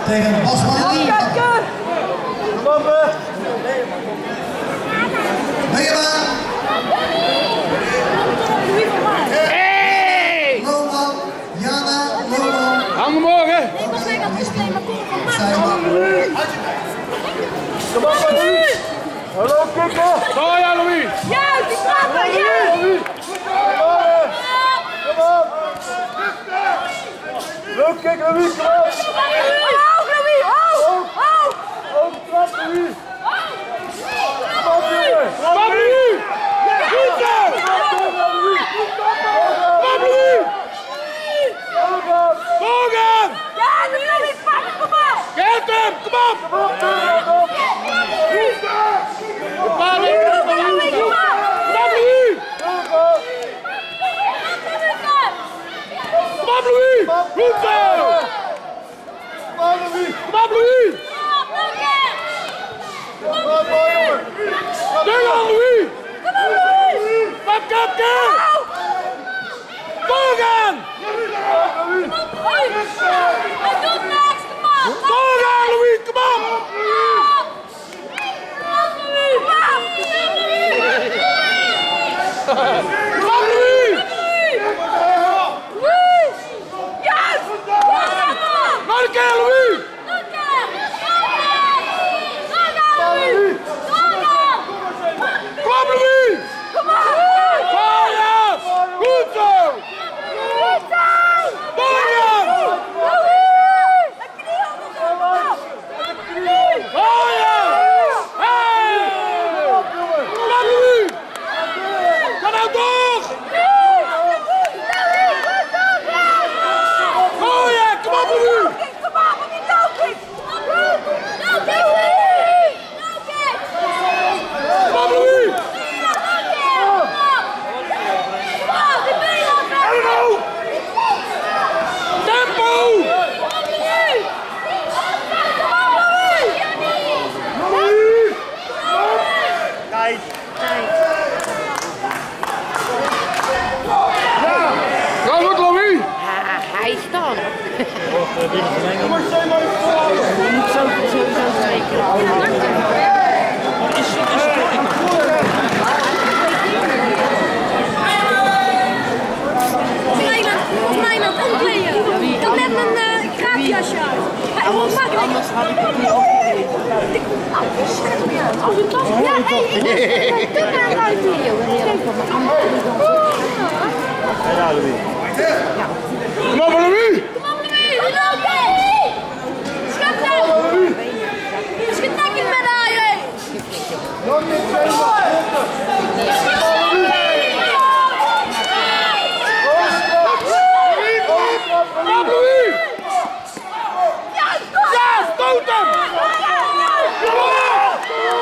tegen Basmarie. Megema. Hey! Loman, Jana, Loman. Hang hem morgen. Hallo kikker! Zo ja, Louis! Juist, die trappen, juist! Kom op! Leuk kikker, Louis, kom op! Hoog, Louis, hoog! Hoog! Hoog trap, Louis! Kom op, jongen! Kom Louis! Goed zo! Kom Louis! Doorgaan! Ja, Louis, pak hem, kom op! Geef hem, kom op! Kom op, kom op! Een paar weken van Louis! Kom Louis! Kom op Louis! Goed zo! Kom op, Louis! Kom op Louis! Kom op, jongen! Ding aan Louis! Kom kapje! Doorgaan! Hij doet niks, man! Doorgaan Louis, kom op! Kom op Louis! Nog een keer Louis! Kom op Louis! Voorjaar! Goed zo! Voorjaar! Voorjaar! Hey! Kom op Louis! Ga nou door! Voorjaar! Kom op Louis! Kom op Louis! Tempo! Ga goed Louis! Hij is dan. Je moet zo spreken. Volgens mij aan het omkleden. Ik had net mijn kraakjasje uit. Hij was makkelijk. Anders had ik het niet opgegeten. Als het was, ja, ik doe maar eruit hier. Ja, Louis. Kom op Louis! Kom op, Louis! Doe nou dit! Schud hem! Schud nek in met haar, joh! Nog niet Kom op Louis! Ja, stoot hem! Kom op!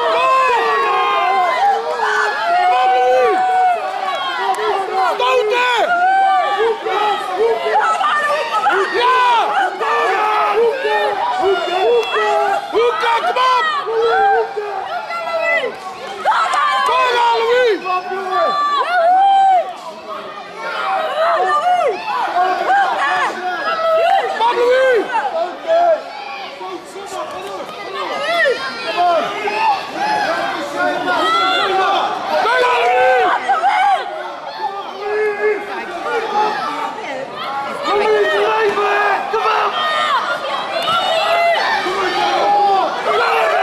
Stoten! Ja! Hoeka, kom op! Doorgaan, Louis! Kom Louis! Kom op!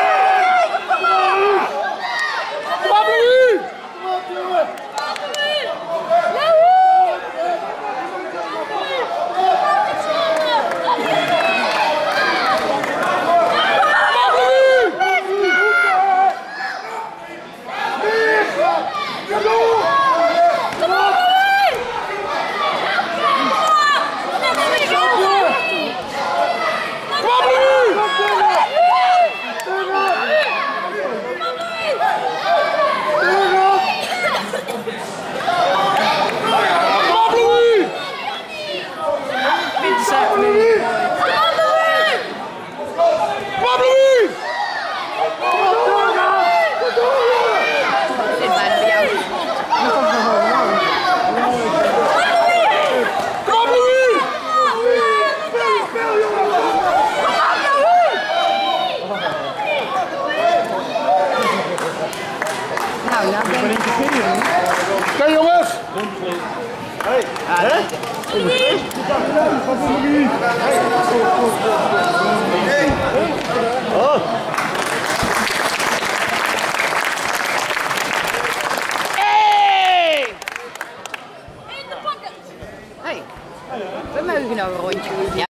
Oké jongens! Hey! Hè?